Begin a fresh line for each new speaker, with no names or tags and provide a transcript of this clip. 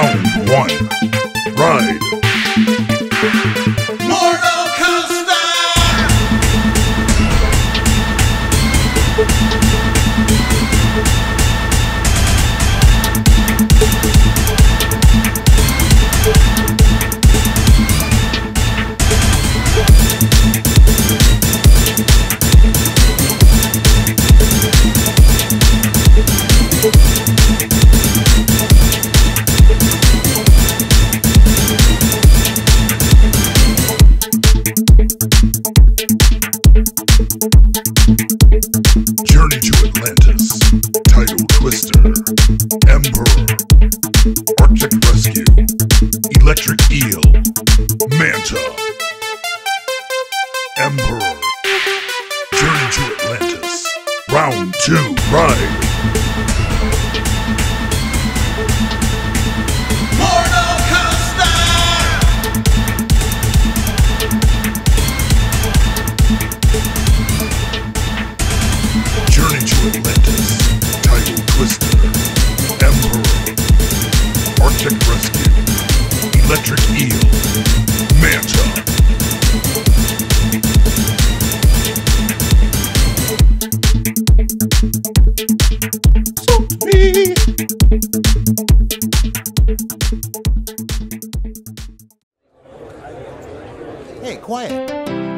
Round 1. Ride.
Mortal Koaster!
Journey to Atlantis. Tidal Twister. Emperor. Arctic Rescue. Electric Eel. Manta. Emperor. Journey to Atlantis. Round 2. Ride.
Mortal Koaster!
Journey to Atlantis. Tidal Twister. Emperor. Arctic Rescue. Electric Eel. Manta.
Hey, quiet.